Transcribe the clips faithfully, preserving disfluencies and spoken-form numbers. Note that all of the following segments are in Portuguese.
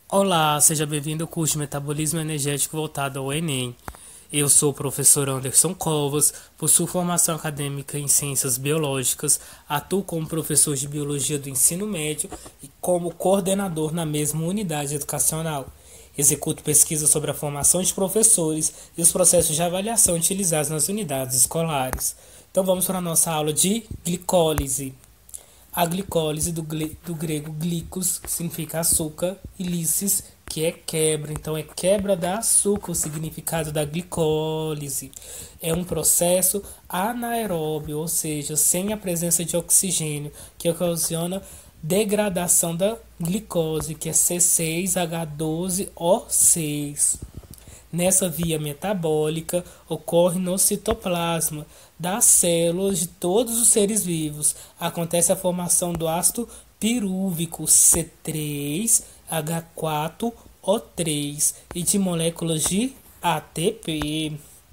Olá, seja bem-vindo ao curso de Metabolismo Energético voltado ao Enem. Eu sou o professor Anderson Covas, possuo formação acadêmica em Ciências Biológicas, atuo como professor de Biologia do Ensino Médio e como coordenador na mesma unidade educacional. Executo pesquisas sobre a formação de professores e os processos de avaliação utilizados nas unidades escolares. Então vamos para a nossa aula de glicólise. A glicólise, do, do grego glicos, que significa açúcar, e lysis, que é quebra. Então, é quebra da açúcar, o significado da glicólise. É um processo anaeróbio, ou seja, sem a presença de oxigênio, que ocasiona degradação da glicose, que é C seis H doze O seis. Nessa via metabólica, ocorre no citoplasma das células de todos os seres vivos. Acontece a formação do ácido pirúvico C três H quatro O três e de moléculas de A T P.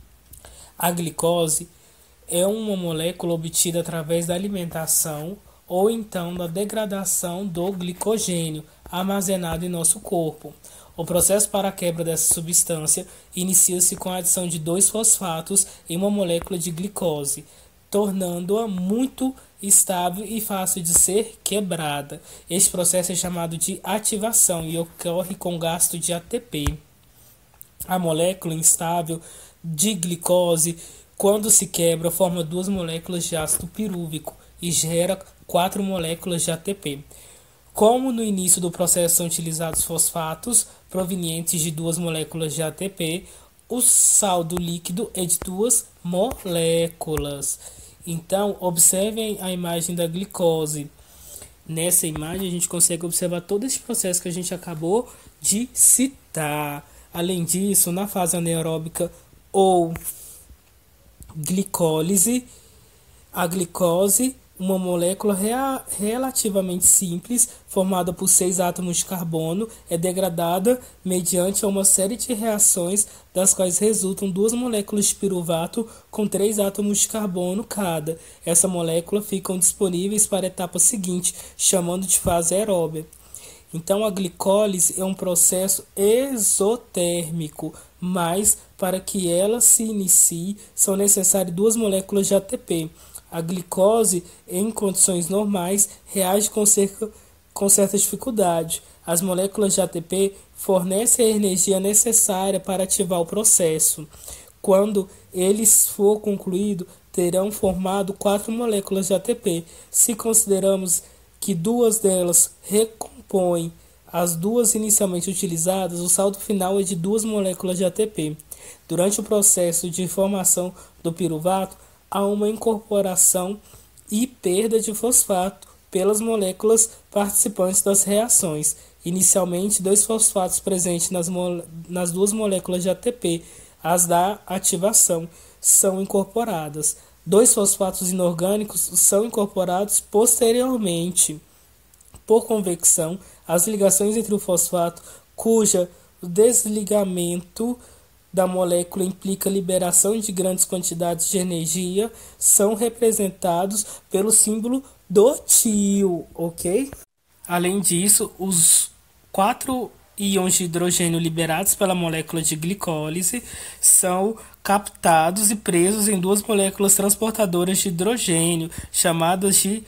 A glicose é uma molécula obtida através da alimentação ou então da degradação do glicogênio armazenado em nosso corpo. O processo para a quebra dessa substância inicia-se com a adição de dois fosfatos em uma molécula de glicose, tornando-a muito estável e fácil de ser quebrada. Este processo é chamado de ativação e ocorre com gasto de A T P. A molécula instável de glicose, quando se quebra, forma duas moléculas de ácido pirúvico e gera quatro moléculas de A T P. Como no início do processo são utilizados fosfatos provenientes de duas moléculas de A T P, o saldo líquido é de duas moléculas. Então, observem a imagem da glicose. Nessa imagem, a gente consegue observar todo esse processo que a gente acabou de citar. Além disso, na fase anaeróbica ou glicólise, a glicose, uma molécula rea relativamente simples, formada por seis átomos de carbono, é degradada mediante uma série de reações, das quais resultam duas moléculas de piruvato com três átomos de carbono cada. Essa molécula ficam disponíveis para a etapa seguinte, chamando de fase aeróbia. Então, a glicólise é um processo exotérmico, mas para que ela se inicie, são necessárias duas moléculas de A T P. A glicose, em condições normais, reage com, cerca, com certa dificuldade. As moléculas de A T P fornecem a energia necessária para ativar o processo. Quando ele for concluído, terão formado quatro moléculas de A T P. Se consideramos que duas delas recompõem as duas inicialmente utilizadas, o saldo final é de duas moléculas de A T P. Durante o processo de formação do piruvato, há uma incorporação e perda de fosfato pelas moléculas participantes das reações. Inicialmente, dois fosfatos presentes nas, nas duas moléculas de A T P, as da ativação, são incorporadas. Dois fosfatos inorgânicos são incorporados posteriormente. Por convecção, as ligações entre o fosfato, cuja desligamento da molécula implica liberação de grandes quantidades de energia, são representados pelo símbolo do tio, ok? Além disso, os quatro íons de hidrogênio liberados pela molécula de glicólise são captados e presos em duas moléculas transportadoras de hidrogênio, chamadas de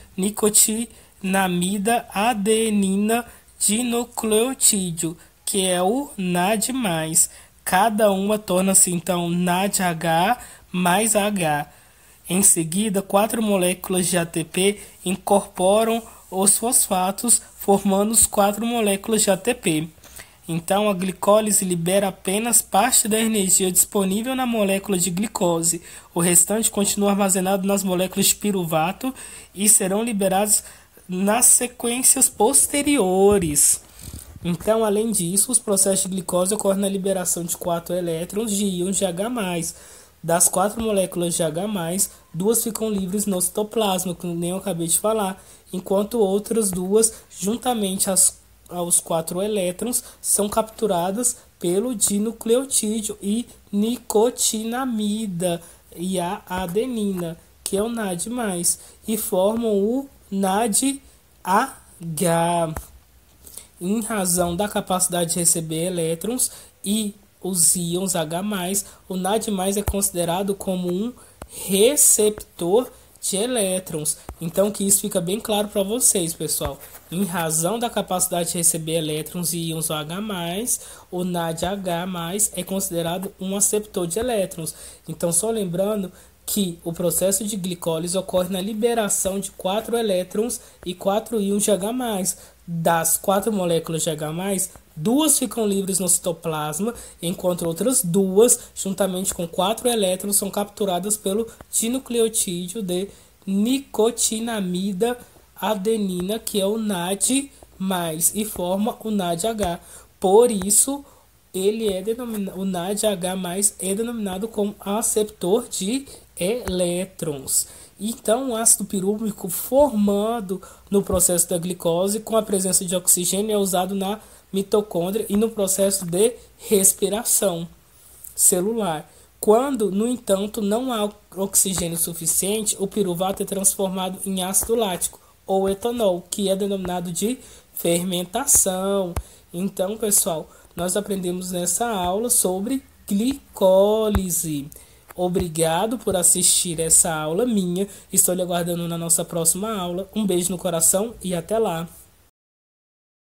nicotinamida adenina dinucleotídeo, que é o N A D mais. Cada uma torna-se então N A D H mais H. Em seguida, quatro moléculas de A T P incorporam os fosfatos, formando as quatro moléculas de A T P. Então, a glicólise libera apenas parte da energia disponível na molécula de glicose. O restante continua armazenado nas moléculas de piruvato e serão liberados nas sequências posteriores. Então, além disso, os processos de glicose ocorrem na liberação de quatro elétrons de íons de H+. Das quatro moléculas de H+, duas ficam livres no citoplasma, que nem eu acabei de falar, enquanto outras duas, juntamente às, aos quatro elétrons, são capturadas pelo dinucleotídeo e nicotinamida e a adenina, que é o N A D mais, e formam o N A D H. em razão da capacidade de receber elétrons e os íons H+, o N A D+, é considerado como um receptor de elétrons. Então que isso fica bem claro para vocês, pessoal. Em razão da capacidade de receber elétrons e íons H+, o N A D H+ é considerado um aceptor de elétrons. Então só lembrando que o processo de glicólise ocorre na liberação de quatro elétrons e quatro íons de H+. Das quatro moléculas de H+, duas ficam livres no citoplasma, enquanto outras duas, juntamente com quatro elétrons, são capturadas pelo dinucleotídeo de nicotinamida adenina, que é o N A D+, e forma o N A D H. Por isso, ele é denominado, o N A D H+, é denominado como aceptor de elétrons. Então, o ácido pirúvico formando no processo da glicose com a presença de oxigênio é usado na mitocôndria e no processo de respiração celular. Quando, no entanto, não há oxigênio suficiente, o piruvato é transformado em ácido lático ou etanol, que é denominado de fermentação. Então, pessoal, nós aprendemos nessa aula sobre glicólise. Obrigado por assistir essa aula minha. Estou lhe aguardando na nossa próxima aula. Um beijo no coração e até lá.